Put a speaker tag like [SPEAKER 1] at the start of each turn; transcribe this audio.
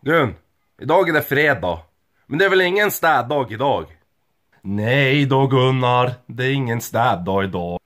[SPEAKER 1] Gun, idag är det fredag. Men det är väl ingen städdag idag? Nej då Gunnar, det är ingen städdag idag.